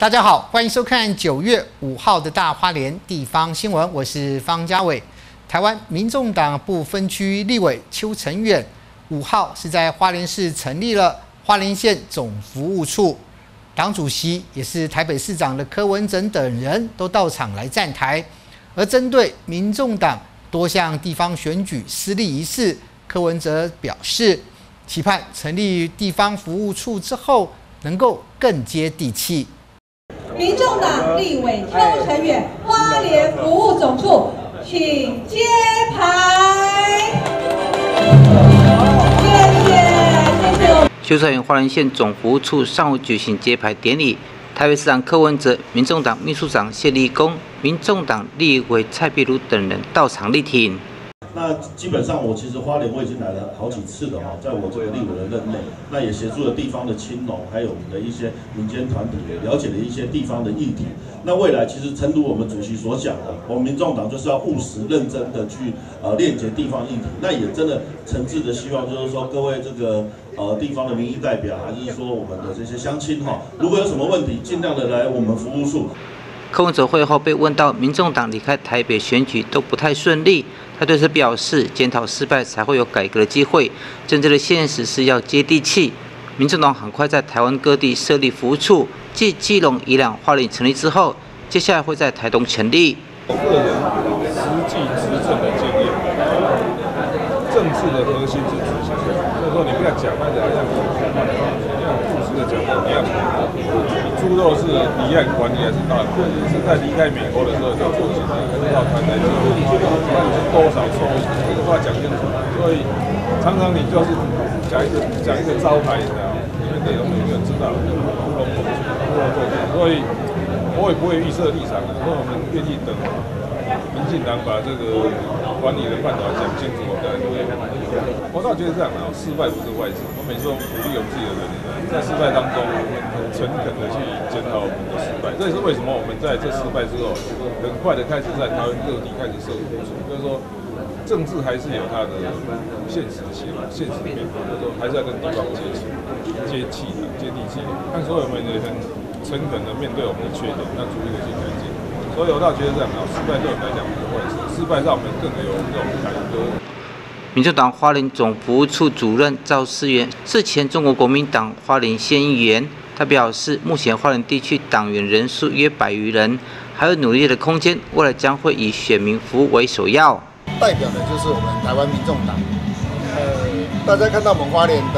大家好，欢迎收看9月5号的大花莲地方新闻，我是方家伟。台湾民众党不分区立委邱成远5号是在花莲市成立了花莲县总服务处，党主席也是台北市长的柯文哲等人都到场来站台。而针对民众党多项地方选举失利一事，柯文哲表示，期盼成立地方服务处之后，能够更接地气。 民众党立委邱成远，花莲服务总处，请揭牌。谢谢。 邱成远花莲县总服务处上午举行揭牌典礼，台北市长柯文哲、民众党秘书长谢立功、民众党立委蔡壁如等人到场力挺。 那基本上我其实花莲我已经来了好几次了哈，在我这个立委的任内，那也协助了地方的青农，还有我们的一些民间团体，也了解了一些地方的议题。那未来其实诚如我们主席所讲的，我们民众党就是要务实认真的去链接地方议题。那也真的诚挚的希望就是说各位这个地方的民意代表，还是说我们的这些乡亲哈，如果有什么问题，尽量的来我们服务处。 柯文哲会后被问到民众党离开台北选举都不太顺利，他对此表示，检讨失败才会有改革的机会，政治的现实是要接地气。民众党很快在台湾各地设立服务处，继基隆、宜兰、花莲成立之后，接下来会在台东成立。 个人实际执政的经验，政治的核心是执行，所以说你不要讲那个好像你要务实的讲，你要猪肉是离岸管理还是大管理？是在离开美国的时候就做起来，不知道团队记录，那你是多少收益，这个话讲清楚。所以常常你就是讲一个招牌，你知道，里面的东西就知道，乌龙做起。所以我也不会预设立场的，所以我们愿意等民进党把这个管理的办法讲清楚，我们再做。我倒觉得这样啊，失败不是坏事。我每次都鼓励我们自己的人，在失败当中，我们很诚恳的去检讨我们的失败。这也是为什么我们在这失败之后，很快的开始在台湾各地开始设服务处，就是说，政治还是有它的现实性、现实面，就是说还是要跟地方接气的、接地气的。但所以我们也很诚恳的面对我们的缺点，那逐一的去改进。所以我倒觉得这样啊，失败对我们来讲不是坏事，失败让我们更有这种改革。 民众党花莲总服务处主任赵思源是前中国国民党花莲县议员，他表示，目前花莲地区党员人数约100余人，还有努力的空间，未来将会以选民服务为首要。 代表的就是我们台湾民众党。大家看到我们花莲的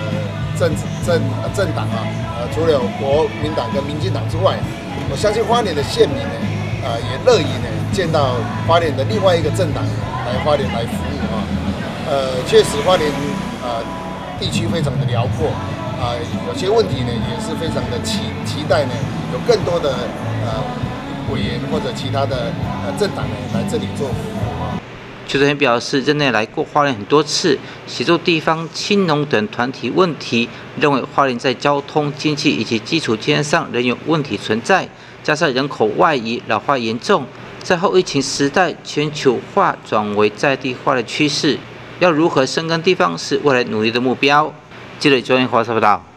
政党啊，除了有国民党跟民进党之外，我相信花莲的县民呢，也乐意呢见到花莲的另外一个政党来花莲来服务啊。确实花莲地区非常的辽阔有些问题呢也是非常的期待呢，有更多的委员或者其他的政党呢来这里做服务啊。 邱成远表示，任内来过花莲很多次，协助地方青农等团体问题，认为花莲在交通、经济以及基础建设上仍有问题存在，加上人口外移、老化严重，在后疫情时代，全球化转为在地化的趋势，要如何深耕地方是未来努力的目标。记者周彦华报道。